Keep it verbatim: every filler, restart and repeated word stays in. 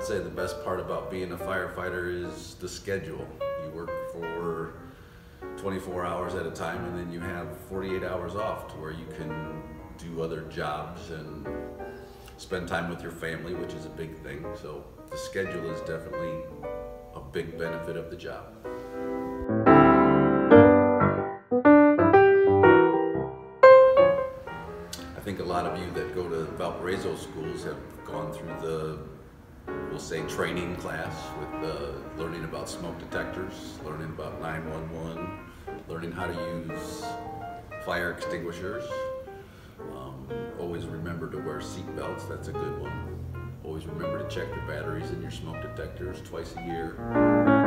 would say the best part about being a firefighter is the schedule. You work for twenty-four hours at a time, and then you have forty-eight hours off to where you can do other jobs and spend time with your family, which is a big thing. So the schedule is definitely a big benefit of the job. I think a lot of you that go to Valparaiso schools have gone through the, we'll say, training class with uh, learning about smoke detectors, learning about nine one one, learning how to use fire extinguishers. Um, always remember to wear seat belts, that's a good one. Always remember to check your batteries and your smoke detectors twice a year.